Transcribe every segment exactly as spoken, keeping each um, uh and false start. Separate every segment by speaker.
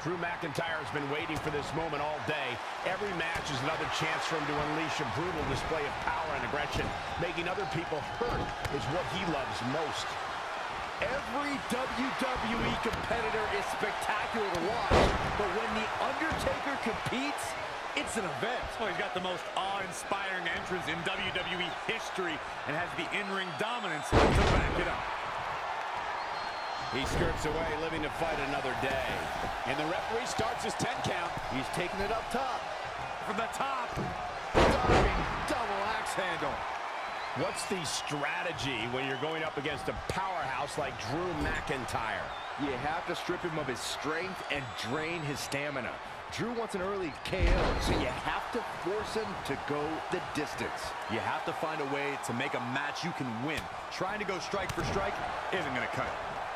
Speaker 1: Drew McIntyre has been waiting for this moment all day. Every match is another chance for him to unleash a brutal display of power and aggression. Making other people hurt is what he loves most.
Speaker 2: Every W W E competitor is spectacular to watch, but when The Undertaker competes, it's an event.
Speaker 3: Well, he's got the most awe-inspiring entrance in W W E history and has the in-ring dominance to back it up.
Speaker 1: He skirts away, living to fight another day. And the referee starts his ten count.
Speaker 2: He's taking it up top.
Speaker 3: From the top.
Speaker 2: Diving double axe handle.
Speaker 1: What's the strategy when you're going up against a powerhouse like Drew McIntyre?
Speaker 2: You have to strip him of his strength and drain his stamina. Drew wants an early K O, so you have to force him to go the distance.
Speaker 3: You have to find a way to make a match you can win. Trying to go strike for strike isn't going to cut it.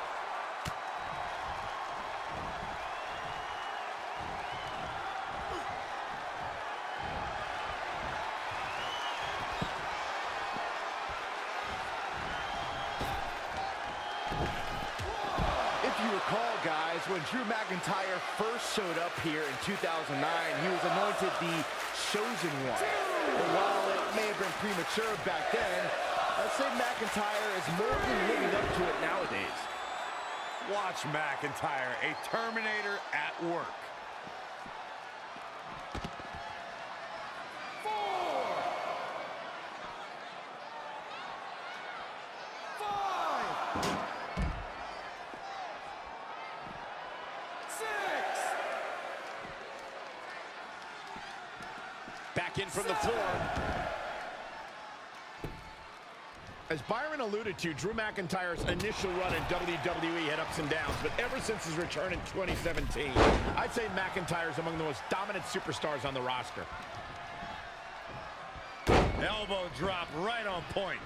Speaker 2: Guys, when Drew McIntyre first showed up here in two thousand nine, he was anointed the Chosen One. And while it may have been premature back then, I'd say McIntyre is more than living up to it nowadays.
Speaker 3: Watch McIntyre, a Terminator at work.
Speaker 1: Back in from the floor. As Byron alluded to, Drew McIntyre's initial run in W W E had ups and downs, but ever since his return in twenty seventeen, I'd say McIntyre's among the most dominant superstars on the roster.
Speaker 3: Elbow drop right on point.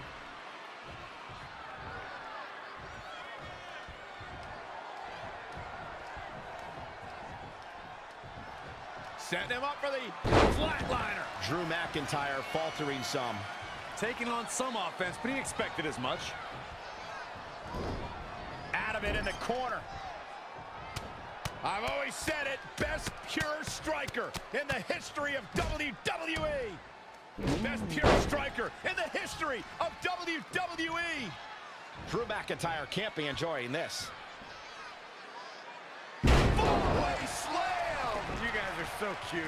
Speaker 1: Setting him up for the flatliner. Drew McIntyre faltering some.
Speaker 3: Taking on some offense, but he expected as much.
Speaker 1: Out of it in the corner. I've always said it, best pure striker in the history of W W E. Best pure striker in the history of W W E. Drew McIntyre can't be enjoying this.
Speaker 2: Fallaway slam!
Speaker 3: You guys are so cute.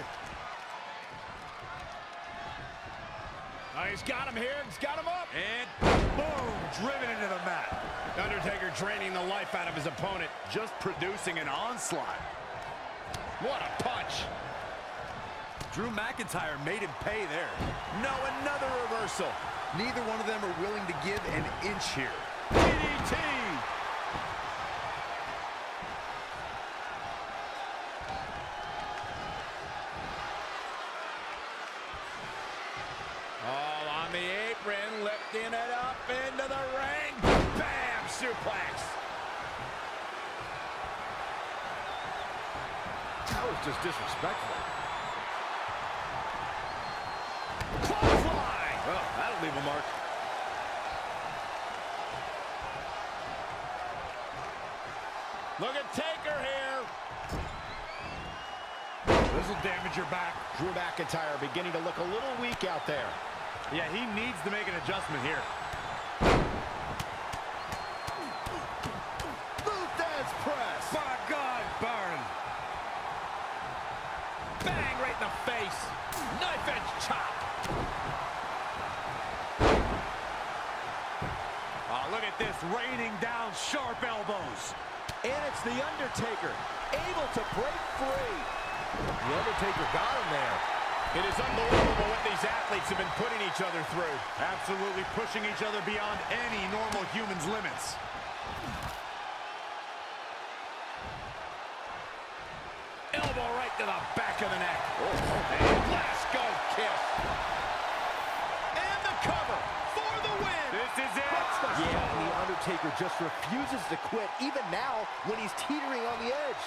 Speaker 1: Oh, he's got him here. He's got him up.
Speaker 3: And boom, driven into the mat.
Speaker 1: Undertaker draining the life out of his opponent.
Speaker 3: Just producing an onslaught.
Speaker 1: What a punch.
Speaker 3: Drew McIntyre made him pay there.
Speaker 1: No, another reversal.
Speaker 3: Neither one of them are willing to give an inch here.
Speaker 1: D D T. The apron, lifting it up into the ring. Bam! Suplex.
Speaker 2: That was just disrespectful.
Speaker 1: Clothesline.
Speaker 3: Well, that'll leave a mark.
Speaker 1: Look at Taker here.
Speaker 3: This will damage your back.
Speaker 1: Drew McIntyre beginning to look a little weak out there.
Speaker 3: Yeah, he needs to make an adjustment here.
Speaker 2: Luthez press.
Speaker 3: My God, Byron.
Speaker 1: Bang right in the face. Knife edge chop.
Speaker 3: Oh, look at this, raining down sharp elbows.
Speaker 2: And it's The Undertaker, able to break free. The Undertaker got him there.
Speaker 1: It is unbelievable what these athletes have been putting each other through.
Speaker 3: Absolutely pushing each other beyond any normal human's limits.
Speaker 1: Elbow right to the back of the neck. Oh, and Glasgow kiss. And the cover for the win.
Speaker 3: This is it.
Speaker 2: Yeah, and The Undertaker just refuses to quit, even now when he's teetering on the edge.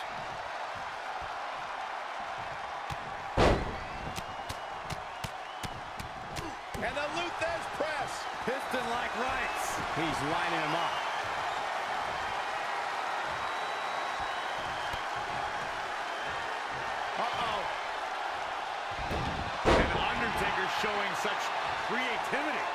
Speaker 1: And the Luthez press.
Speaker 3: Piston like rights.
Speaker 1: He's lining him up.
Speaker 3: showing such creativity.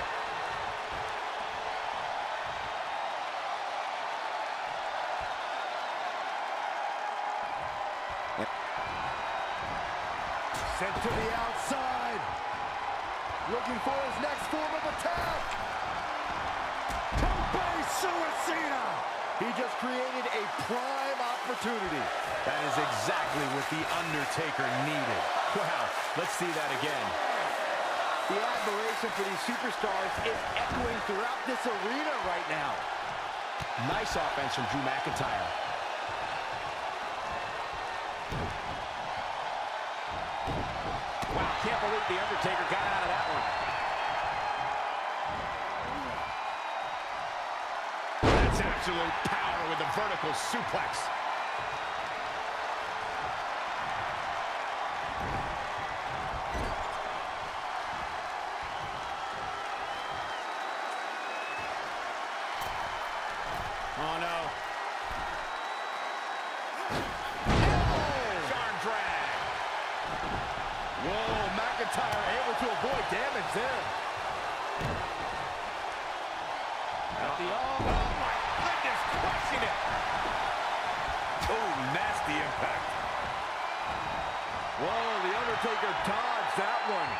Speaker 2: Sent to the outside. Looking for his next form of attack. Tope Suicida. He just created a prime opportunity.
Speaker 1: That is exactly what The Undertaker needed. Wow, let's see that again.
Speaker 2: The admiration for these superstars is echoing throughout this arena right now.
Speaker 1: Nice offense from Drew McIntyre.
Speaker 4: Wow, can't believe The Undertaker got out of that one.
Speaker 1: That's absolute power with a vertical suplex. Oh, no. Oh! Arm drag.
Speaker 2: Whoa, McIntyre able to avoid damage there.
Speaker 1: At the oh, oh my goodness, crushing it.
Speaker 3: Oh, nasty impact.
Speaker 2: Whoa, The Undertaker dodged that one.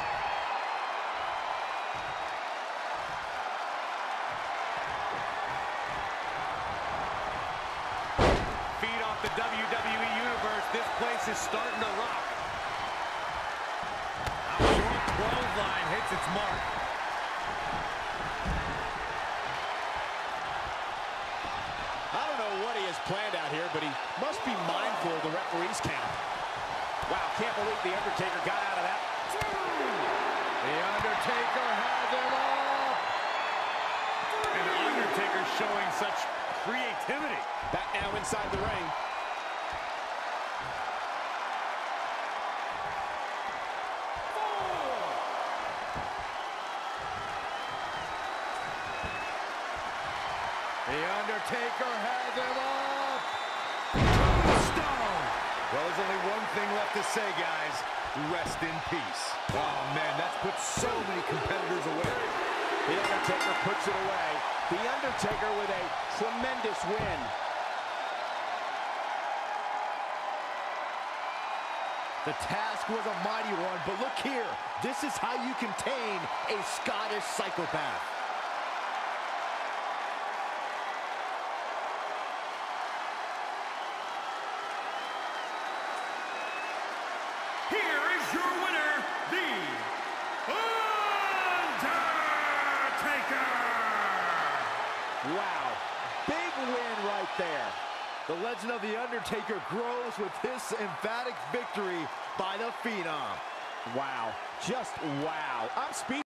Speaker 3: Feed off the W W E Universe. This place is starting to rock. A short clothesline hits its mark.
Speaker 1: I don't know what he has planned out here, but he must be mindful of the referee's count.
Speaker 4: Wow, can't believe The Undertaker got out of that.
Speaker 2: The Undertaker has him up.
Speaker 3: And The Undertaker showing such creativity.
Speaker 1: Back now inside the ring.
Speaker 2: The Undertaker has him up. Tombstone.
Speaker 1: Well, there's only one thing left to say, guys. Rest in peace. Oh, man, that's put so many competitors away.
Speaker 4: The Undertaker puts it away. The Undertaker with a tremendous win.
Speaker 2: The task was a mighty one, but look here. This is how you contain a Scottish psychopath.
Speaker 5: Here is your winner, The Undertaker!
Speaker 2: Wow, big win right there. The legend of The Undertaker grows with this emphatic victory by the Phenom.
Speaker 4: Wow, just wow. I'm speechless.